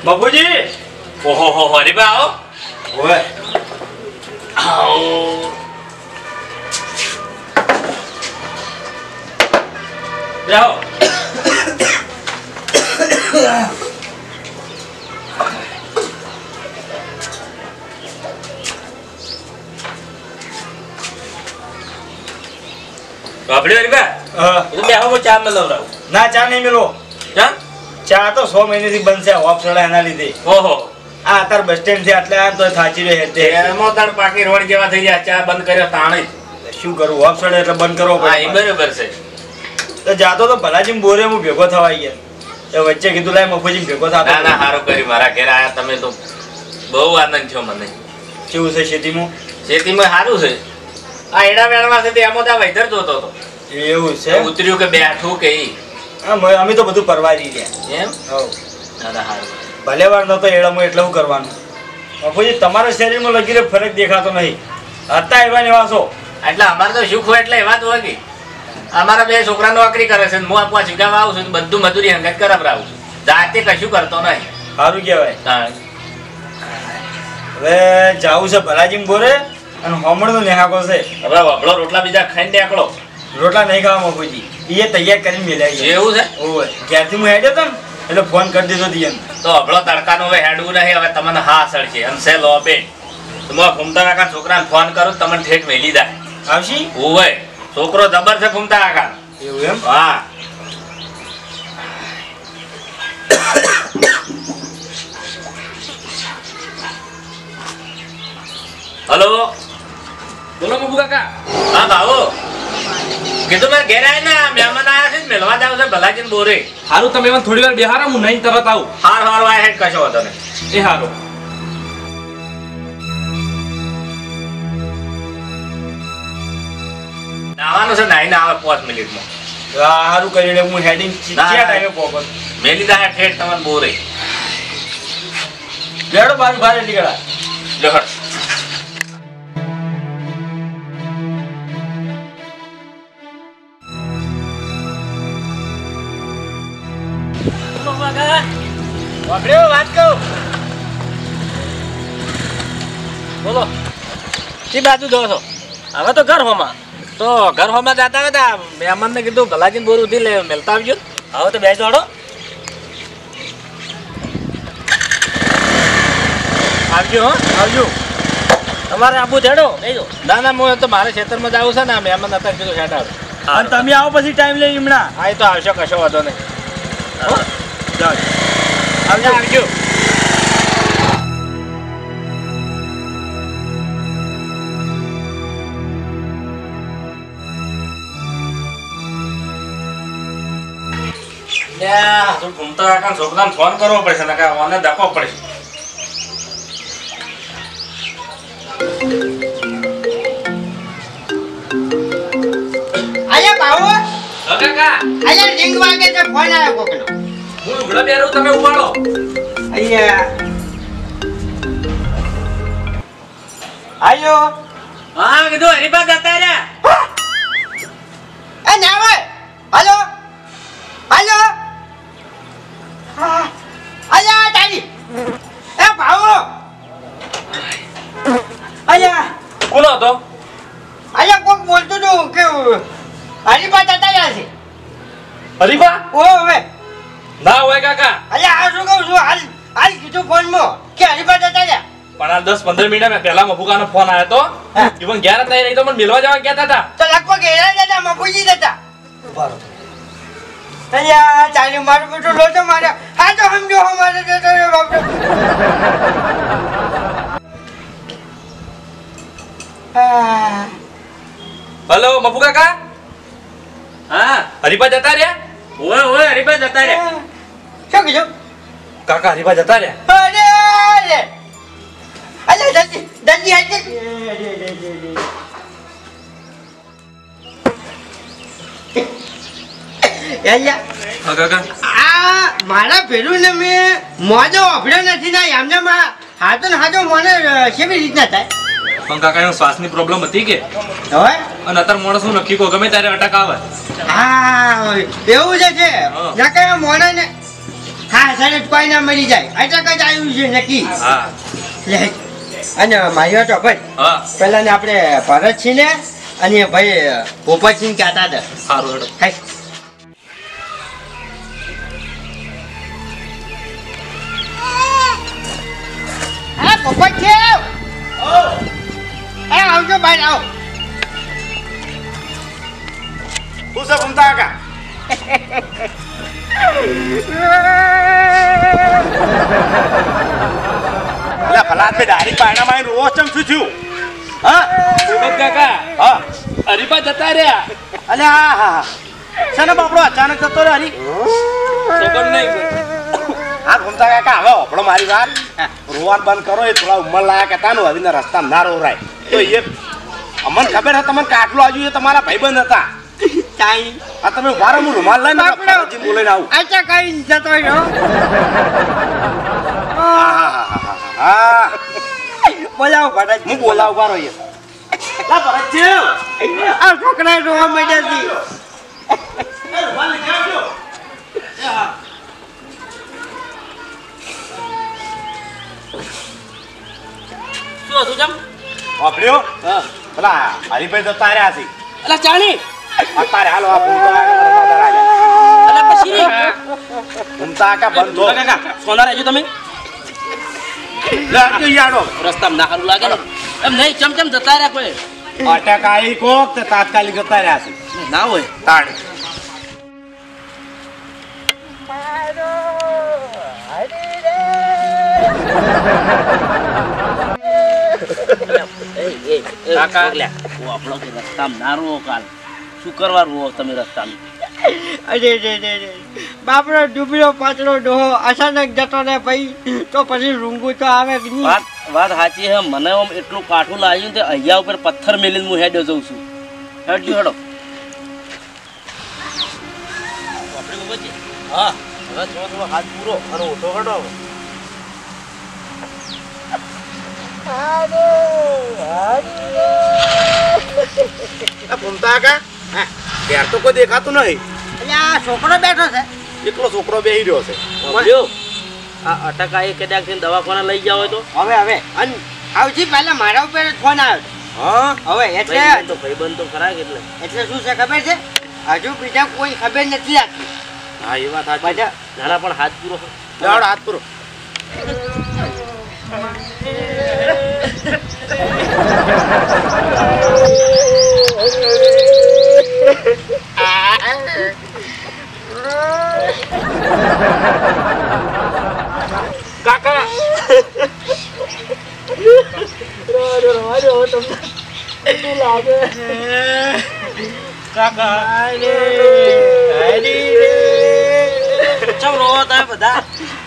બાપુજી ઓહો હો હરીબા આવો ઓય આવો જાઓ બાપડી હરીબા તો બેહો ચા મેં લવરાવું ના ચા નહીં મેલો ચા ચા તો 100 મહિનાથી બંધ છે ઓફ સડા એના લીધે ઓહો આ તાર બસ સ્ટેન્ડ થી આટલે આ તો થાચી રહ્યો છે એમાં તાર પાકી રોડ જેવા થઈ ગયા ચા બંધ કર્યો તાણે શું કરું ઓફ સડે એટલે બંધ કરવો હા એ પડે બરોબર છે તો જાતો તો ભલાજી બોરે હું ભેગો થવા ગયા તો વચ્ચે કીધું લાય મફુજી ભેગો થતો ના ના સારું કર્યું મારા ઘેર આયા તમે તો બહુ આનંદ છો મને કેવું છે ખેતીમાં ખેતીમાં સારું છે આ એડા વેણવા છે તે એમાં તો વૈધર જોતો હતો એવું છે ઉતર્યું કે બેઠું કે ઈ અમે તો બધું પરવારી રહ્યા એમ હવ દાદા સારું ભલે વાર નતો એડામાં એટલે શું કરવાનું મફુજી તમારા શરીરમાં લગીને ફરક દેખાતો નહીં હતા એવા ને એવા છો એટલે અમારે તો સુખ હોય એટલે એવા જ હોય કે અમારા બે છોકરા નોકરી કરે છે હું પાંચ વીઘામાં આવું છું બધું મજૂરી હંગત કરાવડાવું છું જાતે કશું કરતો નહીં સારું કહેવાય હા. હવે જાવું છે ભલાજી બોરે અને હોમણનો નેહાકો છે હવે વભળો રોટલા બીજા ખાઈને નીકળો રોટલા નહીં ખાવા મફુજી એ તૈયાર કરીને મેળ્યા જેવું છે ઓય ક્યારથી હું હેડ્યો હતો ને એટલે ફોન કરી દીધો દિયન તો વભળો તડકાનું હવે હેડવું નહીં હવે તમને હા સળશે અને છે લો બે તમે ઘૂમતા કાકા છોકરાને ફોન કરો તમને ઠેઠ મેલી દે આવશી ઓવે છોકરો જબર છે ઘૂમતા કાકા એવું એમ હા હલો બોલો મબુ કાકા હા ભાવો કીધું મારે ઘેર આય ને મહેમાન આયા છે મેળવા જાવ છે ભલાજીને બોરે હારું તમે મને થોડી વાર બેહારો હું નહીં તરત આવું હાર આયા હેડ કશો હતો નહીં એ હારું નાવાનું છે નાઈને આવે 5 મિનિટમાં સારું કરીને હું હેડિંગ ના, ક્યાં ના. ટાઈમે પહોંચો મેલી દા ઠેઠ તમને બોરે બેડો બાજુ ભારે નીકળ્યા જો હટ વાપડ્યો વાત કહું બોલો શી બાજુ જો છો હવે તો ઘર હોમાં તો ઘર હોમાં જતા હતા મહેમાનને કીધું ભલાજીને બોર ઉધી લે મેલતા આવજો હવે તો બેસ દોડો આવજો હો આવજો તમારે આબુ ચડો ના ના હું તો મારે ખેતરમાં જવું છે ને મહેમાન હતા કીધું હેઠ આવે અને તમે આવો પછી ટાઈમ લઈ હમણાં હા એ તો આવશો કશો વાંધો નહીં જાઓ આવજો આવજો ઘૂમતા કાકા છોકરાને ફોન કરવો પડશે ને મને ધક્કો પડશે અરે બાબુ હા કાકા અરે રિંગ વાગે છે ફોન આવ્યો કોકનો હું લુગડા પહેરું તમે ઉપાડો અહીંયા આયો હા કીધું હરીબા જતા રહ્યા એ ના ભાઈ હાલો હાલો હા અલ્યા તારી એ બાબુ અલ્યા કોનો હતો અલ્યા કોક બોલતું હતું કે હરીબા જતા રહ્યા છે હરીબા ઓ હવે ના હોય કાકા અલ્યા આ શું કહું છું હાલ હાલ કીધું ફોનમાં કે હરીબા જતા રહ્યા પણ આ 10-15 મિનિટ પહેલા મફુકાનો ફોન આવ્યો તો હા. ઈવન ઘેર જ નહીં રહી તો મને મિલવા જવા કહેતા હતા તો લગભગ એરા જતા મફુજી જતા અલ્યા ચાલી મારું બેટું લોટો મારે હા તો સમજો અમારે જતો રે બાપુ હલો મફુ કાકા હા હરીબા જતા રહ્યા ઓય ઓય હરીબા જતા રહ્યા શું કીધું કાકા હરીબા જતા રહ્યા અરે અરે અલ્યા જલ્દી જલ્દી હાજર અલ્યા હા કાકા આ મારા ભેરું ને મેં મોજો અભડ્યો નથી ના એમને હાથો ને હાથો મને કેવી રીતના થાય પણ કાકા એનો શ્વાસની પ્રોબ્લેમ હતી કે હવે અને અત્યારે માણસ હું નક્કી કહું ગમે ત્યારે અટક આવે હા એવું જ છે હા. ના કઈ મોને ને હા સર કોઈ ના મરી જાય અટક જ આવ્યું છે નક્કી હા લે અને મારી તો ભાઈ હા પેલા ને આપણે ભરત છીએ ને અને ભાઈ પોપટસિંહ કહેતા હતા સારું હેડો હાય હા પોપટ છે આવજો બહાર આવો શું છે ઘૂમતા કાકા ભલા બે ડાયરેક્ટ પાયણામાં આવીને રોજ ચમ શું થયું હા કાકા હા હરીફા જતા રહ્યા અલે હા હા છે ને બાપડો અચાનક જતો રે હરી ખબર નહીં હા ઘૂમતા કાકા હવે આપણો મારી વાત રોવાન બંધ કરો એ થોડા ઉંમર લાયક હતા ને હવે રસ્તામાં ના રોવરાય તો એ અમને ખબર છે તમને કાટલો આજુ એ તમારા ભાઈબંધ હતા ચાઈ આ તમે ઉભા રહો હું રૂમાલ લઈને ફરજી બોલાઈને આવું અચ્છા કઈ જતો રહ્યો હા બોલાવો ભરત હું બોલાવ ઉભા રહો લા ભરતજી આ છોકરા રોવા માંડ્યા છે રૂમાલ લઈ આવજો શું હતું જમ વાપર્યો પેલા હરીભાઈ જતા રહ્યા છે અલા ચાણી અત્યારે હાલો આ ઘૂમતા અલા પછી ઘૂમતા કાકા બંધ થો કાકા સોના રહેજો તમે લાગજો યાડો રસ્તામાં ના સારું લાગે ને એમ નહીં ચમચમ જતા રહ્યા કોઈ અટક આવી કોક તે તાત્કાલિક જતા રહ્યા છે ના હોય તાણ કાકા લે આપણો કે રસ્તામાં ના રોવો કાલ શું કરવા રોવો તમે રસ્તામાં અરે રે રે રે બાપડો ડૂબડો પાતળો ડોહો અચાનક જતો ને ભાઈ તો પછી રૂંગું તો આવે કે નહીં વાત સાચી છે મને આમ એટલું કાઠું લાગ્યું તે અહીંયા ઉપર પથ્થર મેલીને હું હેડ્યો જઉં છું હેડજો હેડો હા હવે થોડો થોડો હાથ પૂરો અને ઓછો હેડો ઘૂમતા કાકા ઘેર તો કોઈ દેખાતું નહીં એટલે આ છોકરો બેઠો છે એકલો છોકરો બેહી રહ્યો છે આ અટકા એ કદાચ દવાખાને લઈ જાવ હોય તો હવે અને આવજી પહેલા મારા ઉપર ફોન આવ્યો હા હવે એટલે ભાઈબંધ તો ખરા એટલે એટલે શું છે ખબર છે હજુ બીજા કોઈ ખબર નથી લાગતી હા એ વાત સાચી બધા નાના પણ હાથ પૂરો લાવડો હાથ પૂરો કાકા ચમ રો તમે બધા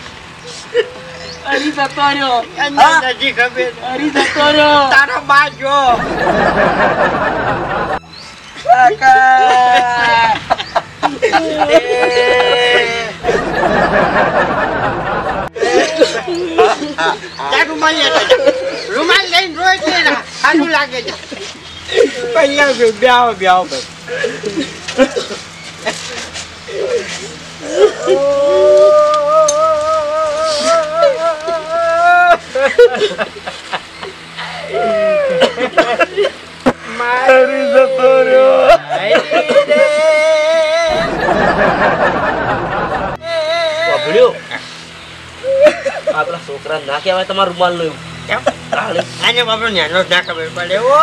હરી જતો રહ્યો નથી ખબર હરી જતો રહ્યો તારો બા જો રૂમાલ લઈને રોજ સારું લાગે છે અહીંયા બ્યાવો ભાઈ મારી જતો રહ્યો આપણા છોકરા ના કહેવાય તમારું રૂમાલ નું આને બાપડો ન્યાનો ના ખબર પડે ઓ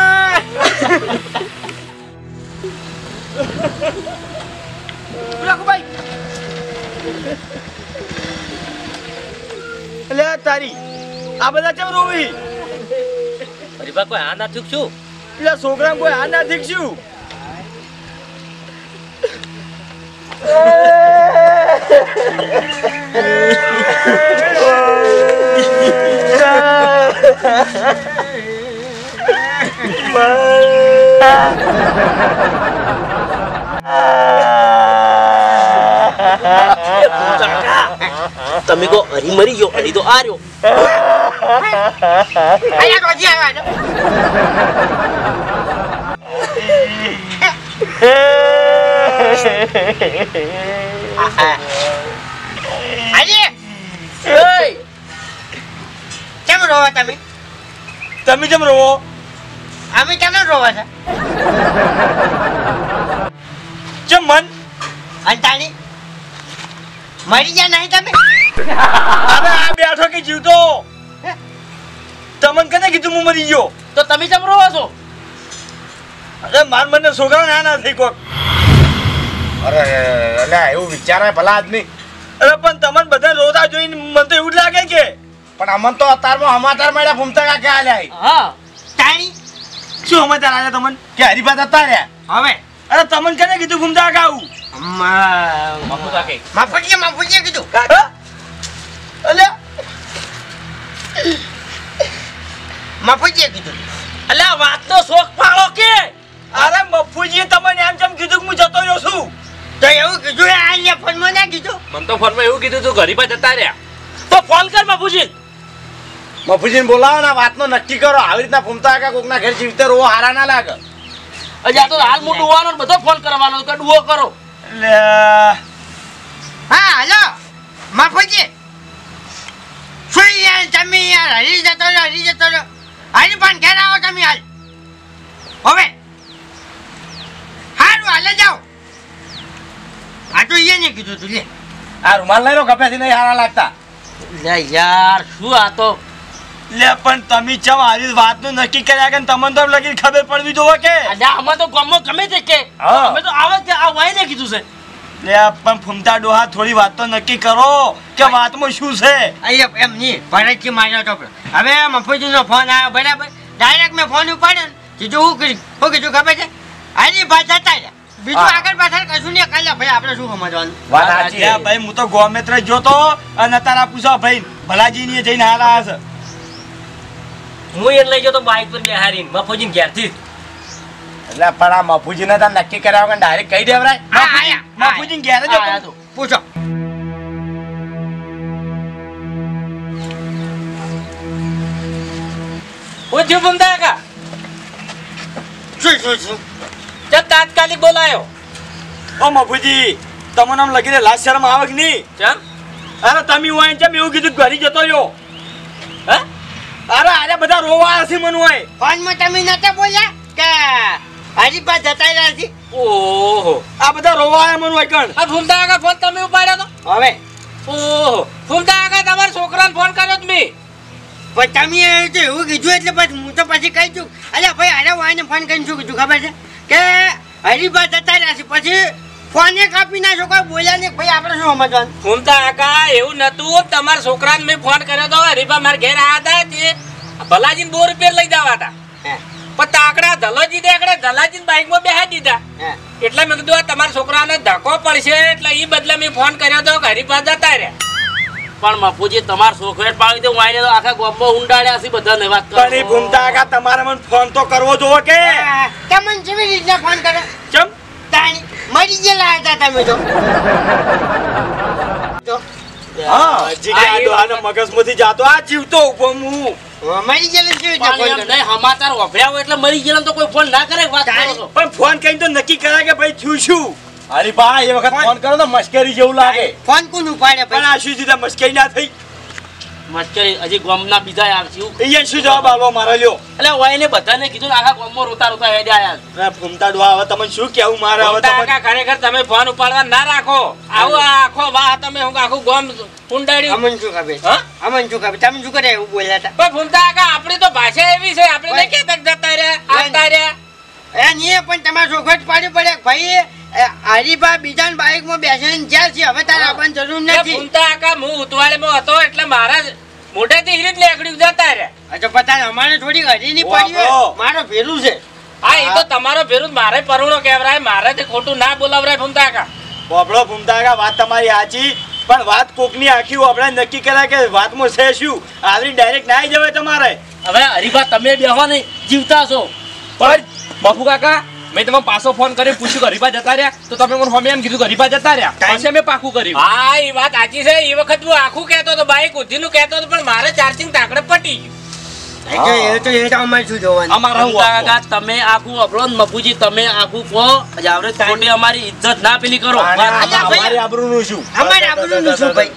તારી આ બધા કેમ રોવી હરીભા કોઈ આ ના થયું છું પેલા છોકરા કોઈ આ ના શીખશું તમે કો હરી મરી ગયો હરી તો આ રહ્યો આયા રોજી આવ્યા ચમ રોવા તમે? તમે કેમ રોવો? અમે કેમ રોવા છે? કેમ મન? અંતાણી મરી ગયા નહીં તમે? અરે આ બેઠો કે જીવતો તમને કને કીધું હું મરી ગયો? તો તમે કેમ રોવો છો? અરે માર મને છોકરા ના થઈ કોક. અરે એટલે એવું વિચારે ભલા આદમી. અરે પણ તમને બધા રોતા જોઈને મને તો એવું જ લાગે કે પણ અમન તો અત્યારમાં સમાચાર મળ્યા ભૂમતા કાકે આલ્યા હા તાણી શું સમાચાર આવ્યા તમને કે હરીફા જતા રહ્યા. હવે અરે તમને કને કીધું ઘૂમતા આવું? બાપુ કાકે માફુજીએ કીધું. અલ્યા માફુજીએ કીધું. અલ્યા વાત તો શોખ પાડો કે અરે મફુજીએ તમને એમ કેમ કીધું કે હું જતો રહ્યો છું? તો એવું કીધું આ ફોનમાં ના કીધું. મને તો ફોનમાં એવું કીધું તું ગરીબા જતા રહ્યા તો ફોન કર બાપુજી. મફુજીને બોલાવો ને વાતનો નક્કી કરો. આવી રીતના ભૂમતા કાકા કોકના ઘેર જીવતે રોવો હારા ના લાગે. અજા તો હાલ હું ડુવાનો ને બધો ફોન કરવાનો કે ડુઓ કરો. એટલે હા હાલો માફુજી શું યાર તમે યાર હરી જતો રહ્યો હરી પણ ઘેર આવો તમે હાલ. હવે હારું હાલે જાઓ. આ તો એને કીધું તું લે. આ રૂમાલ લઈ લો કપેથી નહીં હારા લાગતા. લે યાર શું આ તો લે પણ તમે ચમ આવી વાતનું નક્કી કર્યા કે તમને તો લગી ખબર પડવી જોવે કે અલ્યા અમે તો ગામમાં ગમે તે કે હા. અમે તો આવે કે આ વાઈને કીધું છે. લે પણ ફૂમતા ડોહા થોડી વાત તો નક્કી કરો કે વાતમાં શું છે. અહીંયા એમ નહીં ભરતજી માર્યો તો હવે મફુજીનો ફોન આવ્યો બરાબર. ડાયરેક્ટ મેં ફોન ઉપાડ્યો ને કીધું હું કીધું ખબર છે હરી ભાઈ જતા રહ્યા. બીજું હા. આગળ પાછળ કશું નહીં કાલે ભાઈ આપણે શું સમજવાનું. વાત સાચી લે ભાઈ હું તો ગોમેત્ર જોતો અને તારા પૂછો ભાઈ ભલાજી ની જઈને હારા હશે. હું એને લઈ ગયો તો બાઈક પર બેહારીને મફોજીને ઘેરથી. એટલે પણ આ મફુજીને તો નક્કી કર્યા વગર ડાયરેક્ટ કહી દેવરાય. હા, આયા. બાપુજી ઘેર જ આયા હતો. તો. પૂછો ઓ થયું ફૂમતા કાકા? શું તે તાત્કાલિક બોલાયો. ઓ મફુજી તમને આમ લગીને લાજ શરમ આવે કે નહીં? ચમ અરે તમે હોય ચમ એવું કીધું કે ઘરી જતો રહ્યો? હે અરે અરે બધા રોવા હશે મન હોય. ફોનમાં તમે નતા બોલ્યા કે હરીપા જતા રહ્યા છે? ઓહો આ બધા રોવા આયા મન હોય કણ. આ ફૂમતા કાકા ફોન તમે ઉપાડ્યો તો? હવે ઓહો ફૂમતા કાકા તમારા છોકરાને ફોન કર્યો તો મેં. પણ તમે તો એવું કીધું એટલે પછી હું તો પછી કહી છું. અલ્યા ભાઈ અરે વાને ફોન કરીને શું કીધું ખબર છે કે હરીપા જતા રહ્યા છે પછી ફોને કાપી નાખો કોઈ બોલ્યા ને ભાઈ આપણે શું સમજવાનું. ફૂમતા કાકા એવું નતું તમારા છોકરાને મેં ફોન કર્યો તો હરીફા મારા ઘેર આવ્યા હતા તે ભલાજીને 2 રૂપિયા લઈ જવા હતા હે, પણ તાકડા ધલોજી દેકડા ધલાજીને બાઈકમાં બેહાડી દીધા હે. એટલે મેં કીધું આ તમારા છોકરાને ધક્કો પડશે એટલે એ બદલે મેં ફોન કર્યો તો કે હરીફા જતા રહ્યા. પણ મફુજી તમાર સોખવેટ પાડી દે વાઈને તો આખા ગામમાં ઊંડાડ્યા છે બધાને વાત કરો. પણ એ ભૂમતા કાકા તમારે મને ફોન તો કરવો જોવો કે તમને કેવી રીતના ફોન કરે? ચમ તાણી મરી ગયેલા હતા તમે તો. હા જીગા ડોહાના મગજમાંથી જાતો આ જીવતો ઉભો હું. મરી ગયેલા કેવી રીતના પણ ફોન એમ કરે? નહીં, સમાચાર વાપર્યા હોય એટલે મરી ગયેલા તો કોઈ ફોન ના કરે વાત કરો છો. પણ ફોન કરીને તો નક્કી કરાય કે ભાઈ થયું શું. હરીફા એ વખત ફોન કરો તો મશ્કરી જેવું લાગે. ફોન કોણ ઉપાડે પણ ભાઈ? આ શું જીધા મસ્કરી ના થઈ. મસ્કરી હજી ગામના બીજા આવશું અહીંયા શું જવાબ આલો મારા લ્યો. એટલે વાઈને બધાને કીધું ને આખા ગામમાં રોતા રોતા હેડે આયા. અરે ભૂમતા ડોહા હવે તમે શું કેવું મારે હવે ફૂમતા તમે કાકા ખરેખર તમે ફોન ઉપાડવા ના રાખો. આવું આ આખો વાહ તમે હું આખું ગામ ઊંડાડ્યું. અમન શું ખબર? હા? અમન શું ખબર? તમે શું કરે એવું બોલ્યા હતા? પણ ફૂમતા કાકા આપણી તો ભાષા એવી છે આપણે નહીં કહેતા કે જતા રહ્યા આવતા રહ્યા. એ નહીં પણ તમારે સોખવટ પાડવી પડે ભાઈ. હરીબા બીજા બાઈકમાં બેસીને જ્યાં છે હવે તારે આવવાની જરૂર એટલે નથી. ફૂમતા કાકા હું ઉતવાળેમાં હતો એટલે મારા મોઢેથી હીરી જ નીકળ્યું જતા રહ્યા. આ તો પતા અમારે થોડી હરીની પડી હોય. વાપરો. મારો ભેરું છે. હા એ તો તમારો ભેરું મારે પરુણો કહેવરાય મારે તે ખોટું ના બોલાવરાય ફૂમતા કાકા. બોબડો ભૂમતા કાકા વાત તમારી સાચી પણ વાત કોકની આખી આપણે નક્કી કર્યા કે વાતમાં છે શું આવી ડાયરેક્ટ ના આવી જવાય તમારે. હવે હરીફા તમે બેહવા નહીં જીવતા છો. પણ બાપુ કાકા મેં તમે પાછો ફોન કરી પૂછ્યું કે હરીફા જતા રહ્યા તો તમે મને હમે એમ કીધું કે હરીફા જતા રહ્યા પછી મેં પાકું કર્યું. હા એ વાત સાચી છે. એ વખત હું આખું કહેતો હતો બાઈક ઉધીનું કહેતો હતો પણ મારે ચાર્જિંગ તાકડે પટી ગયું. એ તો અમારે શું જોવાનું? અમારા હું ફૂમતા કાકા તમે આખું અબળો ને મફુજી તમે આખું કહો ખોટી અમારી ઇજ્જત ના પેલી કરો. આને અલ્યા ભાઈ. અમારી આબરૂનું શું? અમારે આબરૂનું શું ભાઈ?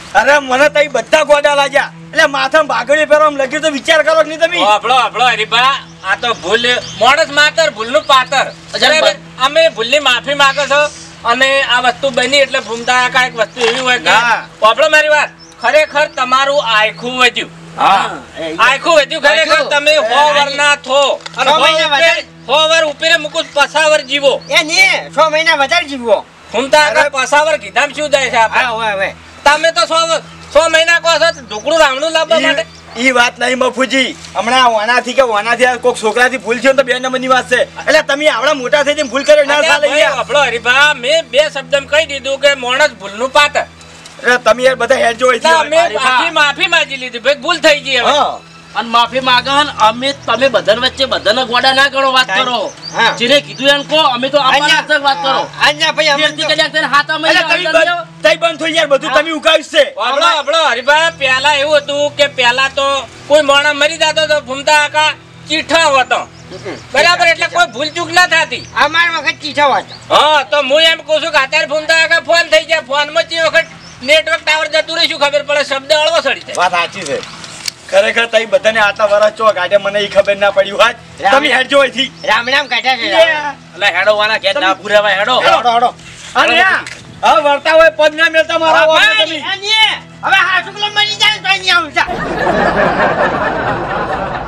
અરે મને તઈ બધા ગોડા લાગ્યા એટલે માથામાં બાગડી પહેરવા લગ્યું તો વિચાર કરો કે નહીં તમે આપણો હરીભા આ તો ભૂલ માણસ માતર ભૂલનું પાતર બરાબર અમે ભૂલની માફી માંગો છો અને આ વસ્તુ બની એટલે ભૂમતા કાંઈક વસ્તુ એવી હોય કે આપણો મારી વાત ખરેખર તમારું આખું વધ્યું આખું વધ્યું ખરેખર તમે 100 વર્ષના થો અને 100 વર્ષ ઉપરે મુકુસ પસાવર જીવો એ ને 6 મહિના વધારે જીવવો ભૂમતા પસાવર કીધામ શું જાય છે આપણે હવે તમે તો 100 મહિના કહો છો ઢોકળું રામણું લાવવા માટે ઈ વાત નહીં મફુજી હમણાં વાનાથી કે વાનાથી કોઈક છોકરાથી ભૂલ છે તો 2 નંબરની વાત છે એટલે તમે આવડા મોટા થઈ ભૂલ કર્યો ના ચાલે આપણો હરીભા મેં 2 શબ્દ કહી દીધું કે માણસ ભૂલનું પાતર એટલે તમે યાર બધા હેડ જો માફી માંગી લીધી ભાઈ ભૂલ થઈ ગઈ હવે અને માફી માંગન અમે તમે બધાને વચ્ચે બધાને ગોડા ના કરો વાત કરો જેને કીધું એમ કહો અમે તો આપણા વાત કરો આન્યા ભાઈ અમે જેથી કદાચ તને હાથ અમે તઈ બંધ થઈ યાર બધું તમે ઉકાવ્યું છે આપણો હરીભા પહેલા એવું હતું કે પહેલા તો કોઈ માણસ મરી જતો તો ભૂમતા આકા ચીઠા હતો બરાબર એટલે કોઈ ભૂલ ચૂક ના થતી અમાર વખત ચીઠા વાત હા તો હું એમ કહું છું કે અત્યારે ભૂમતા આકા ફોન થઈ જાય ફોન માં જે વખત નેટવર્ક ટાવર જતું રહી શું ખબર પડે શબ્દ અળવો સડી જાય વાત સાચી છે ખરેખર તઈ બધાને આટલા વર્ષ ચો કાઢે મને ઈ ખબર ના પડી હોય તમે હેડ જો અહીંથી રામ રામ કાઢ્યા છે એટલે હેડો વાના કે ના પૂરેવા હેડો હેડો અને હા વર્તા હોય પદ ના મેલતા મારા ઓફર તમે હવે હા શુક્લ મરી જાય તો અહીંયા આવતા